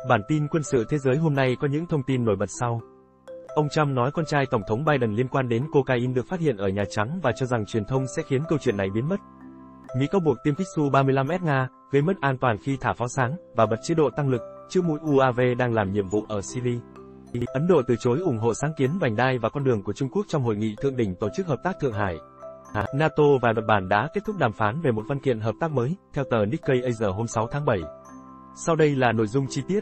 Bản tin quân sự thế giới hôm nay có những thông tin nổi bật sau. Ông Trump nói con trai Tổng thống Biden liên quan đến cocaine được phát hiện ở Nhà Trắng và cho rằng truyền thông sẽ khiến câu chuyện này biến mất. Mỹ cáo buộc tiêm kích Su-35S Nga gây mất an toàn khi thả pháo sáng và bật chế độ tăng lực trước mũi UAV đang làm nhiệm vụ ở Syria. Ấn Độ từ chối ủng hộ sáng kiến vành đai và con đường của Trung Quốc trong hội nghị thượng đỉnh Tổ chức Hợp tác Thượng Hải. NATO và Nhật Bản đã kết thúc đàm phán về một văn kiện hợp tác mới, theo tờ Nikkei Asia hôm 6 tháng 7. Sau đây là nội dung chi tiết.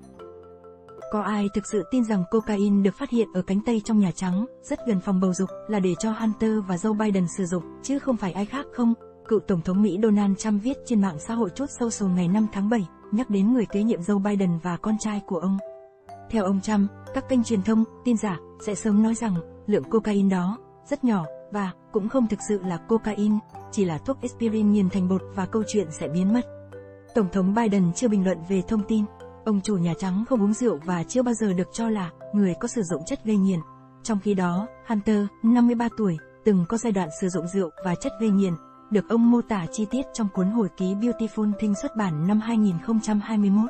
Có ai thực sự tin rằng cocaine được phát hiện ở cánh Tây trong Nhà Trắng, rất gần phòng bầu dục, là để cho Hunter và Joe Biden sử dụng, chứ không phải ai khác không? Cựu Tổng thống Mỹ Donald Trump viết trên mạng xã hội Truth Social ngày 5 tháng 7, nhắc đến người kế nhiệm Joe Biden và con trai của ông. Theo ông Trump, các kênh truyền thông, tin giả, sẽ sớm nói rằng, lượng cocaine đó, rất nhỏ, và cũng không thực sự là cocaine, chỉ là thuốc aspirin nghiền thành bột và câu chuyện sẽ biến mất. Tổng thống Biden chưa bình luận về thông tin. Ông chủ Nhà Trắng không uống rượu và chưa bao giờ được cho là người có sử dụng chất gây nghiện. Trong khi đó, Hunter, 53 tuổi, từng có giai đoạn sử dụng rượu và chất gây nghiện, được ông mô tả chi tiết trong cuốn hồi ký Beautiful Things xuất bản năm 2021.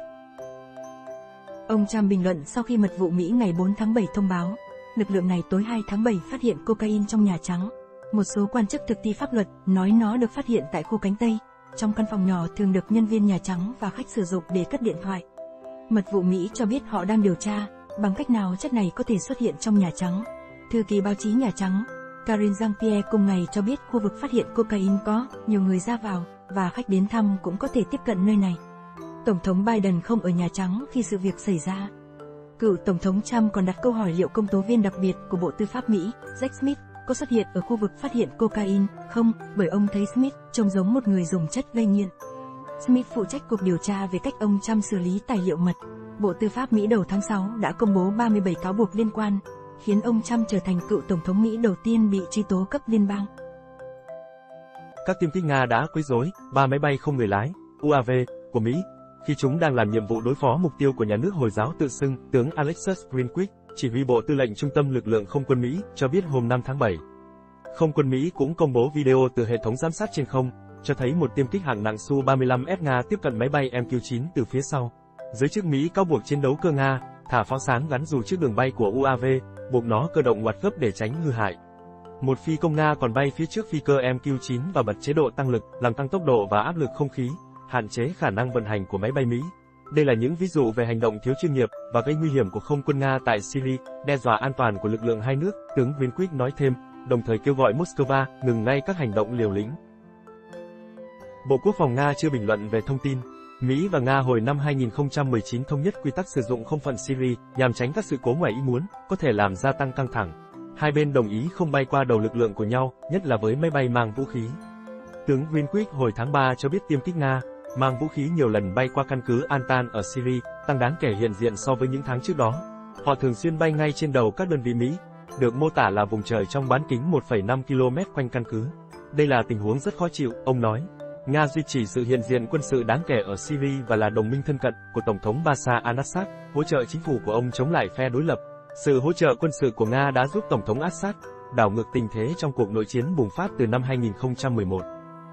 Ông Trump bình luận sau khi Mật vụ Mỹ ngày 4 tháng 7 thông báo, lực lượng này tối 2 tháng 7 phát hiện cocaine trong Nhà Trắng. Một số quan chức thực thi pháp luật nói nó được phát hiện tại khu cánh Tây, trong căn phòng nhỏ thường được nhân viên Nhà Trắng và khách sử dụng để cất điện thoại. Mật vụ Mỹ cho biết họ đang điều tra bằng cách nào chất này có thể xuất hiện trong Nhà Trắng. Thư ký báo chí Nhà Trắng, Karine Jean-Pierre cùng ngày cho biết khu vực phát hiện cocaine có nhiều người ra vào, và khách đến thăm cũng có thể tiếp cận nơi này. Tổng thống Biden không ở Nhà Trắng khi sự việc xảy ra. Cựu Tổng thống Trump còn đặt câu hỏi liệu công tố viên đặc biệt của Bộ Tư pháp Mỹ, Jack Smith, có xuất hiện ở khu vực phát hiện cocaine không, bởi ông thấy Smith trông giống một người dùng chất gây nghiện. Smith phụ trách cuộc điều tra về cách ông Trump xử lý tài liệu mật. Bộ Tư pháp Mỹ đầu tháng 6 đã công bố 37 cáo buộc liên quan, khiến ông Trump trở thành cựu Tổng thống Mỹ đầu tiên bị truy tố cấp liên bang. Các tiêm kích Nga đã quấy rối 3 máy bay không người lái, UAV, của Mỹ, khi chúng đang làm nhiệm vụ đối phó mục tiêu của nhà nước Hồi giáo tự xưng, tướng Alexis Grinkwich, chỉ huy Bộ Tư lệnh Trung tâm Lực lượng Không quân Mỹ, cho biết hôm 5 tháng 7. Không quân Mỹ cũng công bố video từ hệ thống giám sát trên không, cho thấy một tiêm kích hạng nặng Su-35S Nga tiếp cận máy bay MQ-9 từ phía sau. Giới chức Mỹ cáo buộc chiến đấu cơ Nga thả pháo sáng gắn dù trước đường bay của UAV, buộc nó cơ động ngoặt gấp để tránh hư hại. Một phi công Nga còn bay phía trước phi cơ MQ-9 và bật chế độ tăng lực, làm tăng tốc độ và áp lực không khí, hạn chế khả năng vận hành của máy bay Mỹ. Đây là những ví dụ về hành động thiếu chuyên nghiệp và gây nguy hiểm của không quân Nga tại Syria, đe dọa an toàn của lực lượng hai nước, tướng Grinkwich nói thêm, đồng thời kêu gọi Moscow ngừng ngay các hành động liều lĩnh. Bộ Quốc phòng Nga chưa bình luận về thông tin. Mỹ và Nga hồi năm 2019 thống nhất quy tắc sử dụng không phận Syria nhằm tránh các sự cố ngoài ý muốn có thể làm gia tăng căng thẳng. Hai bên đồng ý không bay qua đầu lực lượng của nhau, nhất là với máy bay mang vũ khí. Tướng Grinkwich hồi tháng 3 cho biết tiêm kích Nga mang vũ khí nhiều lần bay qua căn cứ Antan ở Syria, tăng đáng kể hiện diện so với những tháng trước đó. Họ thường xuyên bay ngay trên đầu các đơn vị Mỹ, được mô tả là vùng trời trong bán kính 1,5 km quanh căn cứ. Đây là tình huống rất khó chịu, ông nói. Nga duy trì sự hiện diện quân sự đáng kể ở Syria và là đồng minh thân cận của Tổng thống Bashar al-Assad, hỗ trợ chính phủ của ông chống lại phe đối lập. Sự hỗ trợ quân sự của Nga đã giúp Tổng thống Assad đảo ngược tình thế trong cuộc nội chiến bùng phát từ năm 2011.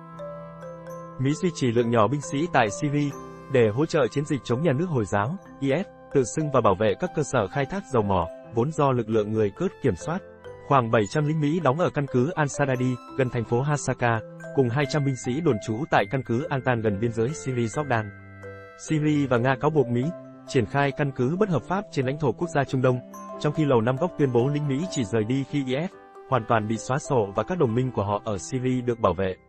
Mỹ duy trì lượng nhỏ binh sĩ tại Syria để hỗ trợ chiến dịch chống nhà nước Hồi giáo, IS, tự xưng và bảo vệ các cơ sở khai thác dầu mỏ, vốn do lực lượng người Kurd kiểm soát. Khoảng 700 lính Mỹ đóng ở căn cứ Al-Sadadi, gần thành phố Hasaka, cùng 200 binh sĩ đồn trú tại căn cứ Antan gần biên giới Syria-Jordan. Syria và Nga cáo buộc Mỹ triển khai căn cứ bất hợp pháp trên lãnh thổ quốc gia Trung Đông, trong khi Lầu Năm Góc tuyên bố lính Mỹ chỉ rời đi khi IS hoàn toàn bị xóa sổ và các đồng minh của họ ở Syria được bảo vệ.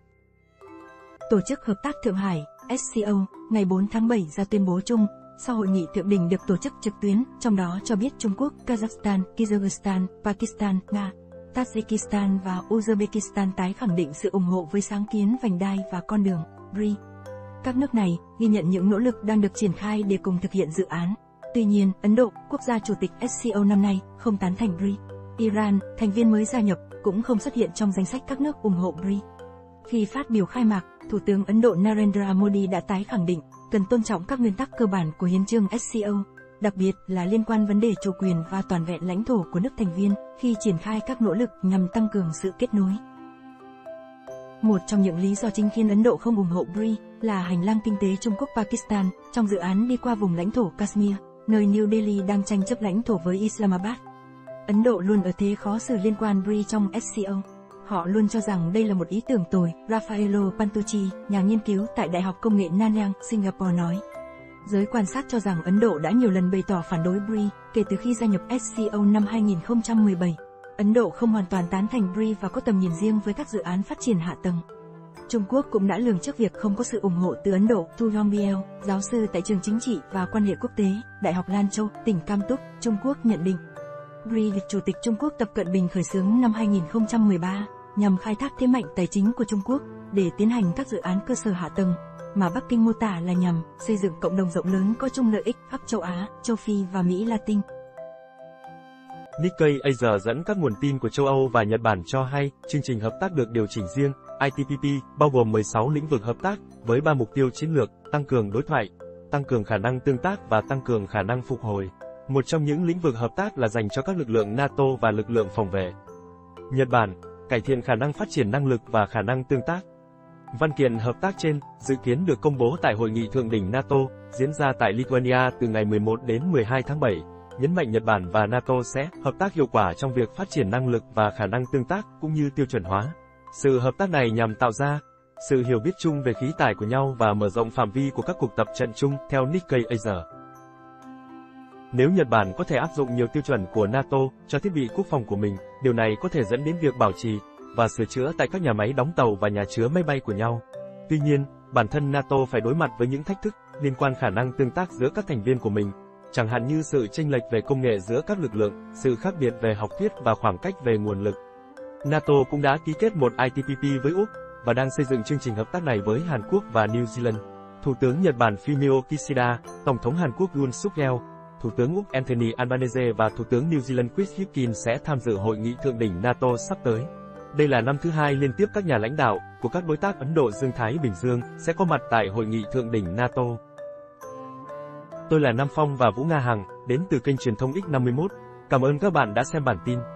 Tổ chức Hợp tác Thượng Hải, SCO, ngày 4 tháng 7 ra tuyên bố chung, sau hội nghị thượng đỉnh được tổ chức trực tuyến, trong đó cho biết Trung Quốc, Kazakhstan, Kyrgyzstan, Pakistan, Nga, Tajikistan và Uzbekistan tái khẳng định sự ủng hộ với sáng kiến vành đai và con đường, BRI. Các nước này ghi nhận những nỗ lực đang được triển khai để cùng thực hiện dự án. Tuy nhiên, Ấn Độ, quốc gia chủ tịch SCO năm nay, không tán thành BRI. Iran, thành viên mới gia nhập, cũng không xuất hiện trong danh sách các nước ủng hộ BRI. Khi phát biểu khai mạc, Thủ tướng Ấn Độ Narendra Modi đã tái khẳng định cần tôn trọng các nguyên tắc cơ bản của hiến chương SCO, đặc biệt là liên quan vấn đề chủ quyền và toàn vẹn lãnh thổ của nước thành viên khi triển khai các nỗ lực nhằm tăng cường sự kết nối. Một trong những lý do chính khiến Ấn Độ không ủng hộ BRI là hành lang kinh tế Trung Quốc-Pakistan, trong dự án đi qua vùng lãnh thổ Kashmir, nơi New Delhi đang tranh chấp lãnh thổ với Islamabad. Ấn Độ luôn ở thế khó xử liên quan BRI trong SCO. Họ luôn cho rằng đây là một ý tưởng tồi, Raffaello Pantucci, nhà nghiên cứu tại Đại học Công nghệ Nanyang, Singapore nói. Giới quan sát cho rằng Ấn Độ đã nhiều lần bày tỏ phản đối BRI kể từ khi gia nhập SCO năm 2017. Ấn Độ không hoàn toàn tán thành BRI và có tầm nhìn riêng với các dự án phát triển hạ tầng. Trung Quốc cũng đã lường trước việc không có sự ủng hộ từ Ấn Độ. Tu Yongbiel, giáo sư tại trường chính trị và quan hệ quốc tế, Đại học Lan Châu, tỉnh Cam Túc, Trung Quốc nhận định. BRI được Chủ tịch Trung Quốc Tập Cận Bình khởi xướng năm 2013, nhằm khai thác thế mạnh tài chính của Trung Quốc để tiến hành các dự án cơ sở hạ tầng, mà Bắc Kinh mô tả là nhằm xây dựng cộng đồng rộng lớn có chung lợi ích khắp châu Á, châu Phi và Mỹ Latin. Nikkei Asia dẫn các nguồn tin của châu Âu và Nhật Bản cho hay, chương trình hợp tác được điều chỉnh riêng, ITPP, bao gồm 16 lĩnh vực hợp tác, với 3 mục tiêu chiến lược, tăng cường đối thoại, tăng cường khả năng tương tác và tăng cường khả năng phục hồi. Một trong những lĩnh vực hợp tác là dành cho các lực lượng NATO và lực lượng phòng vệ. Nhật Bản, cải thiện khả năng phát triển năng lực và khả năng tương tác. Văn kiện hợp tác trên, dự kiến được công bố tại Hội nghị Thượng đỉnh NATO, diễn ra tại Lithuania từ ngày 11 đến 12 tháng 7. Nhấn mạnh Nhật Bản và NATO sẽ hợp tác hiệu quả trong việc phát triển năng lực và khả năng tương tác, cũng như tiêu chuẩn hóa. Sự hợp tác này nhằm tạo ra sự hiểu biết chung về khí tải của nhau và mở rộng phạm vi của các cuộc tập trận chung, theo Nikkei Asia. Nếu Nhật Bản có thể áp dụng nhiều tiêu chuẩn của NATO cho thiết bị quốc phòng của mình, điều này có thể dẫn đến việc bảo trì và sửa chữa tại các nhà máy đóng tàu và nhà chứa máy bay của nhau. Tuy nhiên, bản thân NATO phải đối mặt với những thách thức liên quan khả năng tương tác giữa các thành viên của mình, chẳng hạn như sự chênh lệch về công nghệ giữa các lực lượng, sự khác biệt về học thuyết và khoảng cách về nguồn lực. NATO cũng đã ký kết một ITPP với Úc và đang xây dựng chương trình hợp tác này với Hàn Quốc và New Zealand. Thủ tướng Nhật Bản Fumio Kishida, Tổng thống Hàn Quốc Yoon Suk Yeol, Thủ tướng Úc Anthony Albanese và Thủ tướng New Zealand Chris Hipkins sẽ tham dự hội nghị thượng đỉnh NATO sắp tới. Đây là năm thứ hai liên tiếp các nhà lãnh đạo của các đối tác Ấn Độ Dương-Thái Bình Dương sẽ có mặt tại hội nghị thượng đỉnh NATO. Tôi là Nam Phong và Vũ Nga Hằng, đến từ kênh truyền thông X51. Cảm ơn các bạn đã xem bản tin.